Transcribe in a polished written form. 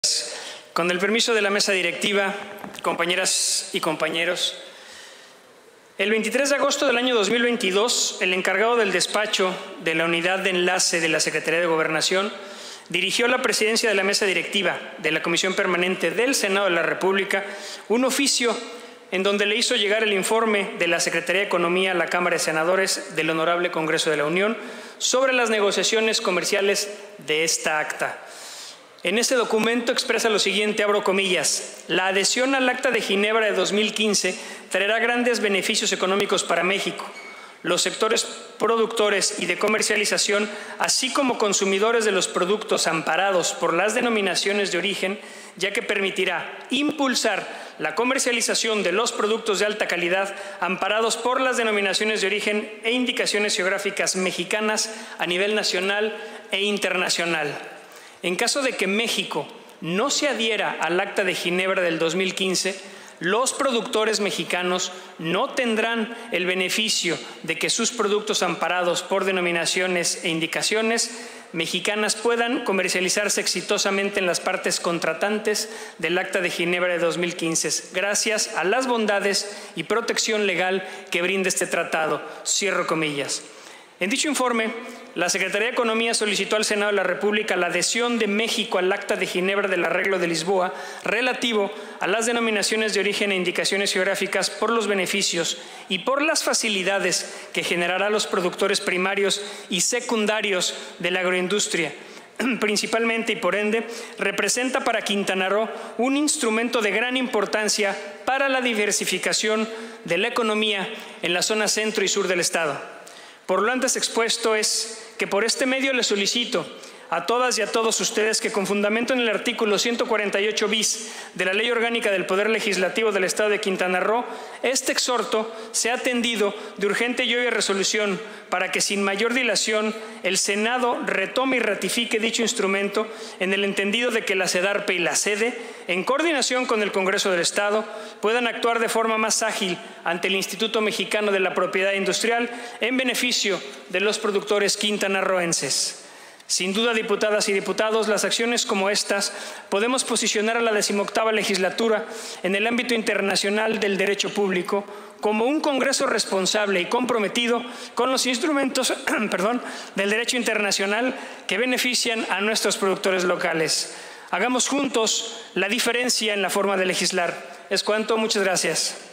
Con el permiso de la mesa directiva, compañeras y compañeros, el 23 de agosto del año 2022, el encargado del despacho de la unidad de enlace de la Secretaría de Gobernación dirigió a la presidencia de la mesa directiva de la Comisión Permanente del Senado de la República un oficio en donde le hizo llegar el informe de la Secretaría de Economía a la Cámara de Senadores del Honorable Congreso de la Unión sobre las negociaciones comerciales de esta acta. En ese documento expresa lo siguiente, abro comillas: la adhesión al Acta de Ginebra de 2015 traerá grandes beneficios económicos para México, los sectores productores y de comercialización, así como consumidores de los productos amparados por las denominaciones de origen, ya que permitirá impulsar la comercialización de los productos de alta calidad amparados por las denominaciones de origen e indicaciones geográficas mexicanas a nivel nacional e internacional. En caso de que México no se adhiera al Acta de Ginebra del 2015, los productores mexicanos no tendrán el beneficio de que sus productos amparados por denominaciones e indicaciones mexicanas puedan comercializarse exitosamente en las partes contratantes del Acta de Ginebra de 2015, gracias a las bondades y protección legal que brinda este tratado. Cierro comillas. En dicho informe, la Secretaría de Economía solicitó al Senado de la República la adhesión de México al Acta de Ginebra del Arreglo de Lisboa relativo a las denominaciones de origen e indicaciones geográficas por los beneficios y por las facilidades que generará a los productores primarios y secundarios de la agroindustria. Principalmente y por ende, representa para Quintana Roo un instrumento de gran importancia para la diversificación de la economía en la zona centro y sur del Estado. Por lo antes expuesto es que por este medio le solicito a todas y a todos ustedes que con fundamento en el artículo 148 bis de la Ley Orgánica del Poder Legislativo del Estado de Quintana Roo, este exhorto sea atendido de urgente y obvia resolución para que sin mayor dilación el Senado retome y ratifique dicho instrumento en el entendido de que la SEDARPE y la SEDE, en coordinación con el Congreso del Estado, puedan actuar de forma más ágil ante el Instituto Mexicano de la Propiedad Industrial en beneficio de los productores quintanarroenses. Sin duda, diputadas y diputados, las acciones como estas podemos posicionar a la 18ª legislatura en el ámbito internacional del derecho público como un Congreso responsable y comprometido con los instrumentos del derecho internacional que benefician a nuestros productores locales. Hagamos juntos la diferencia en la forma de legislar. Es cuanto. Muchas gracias.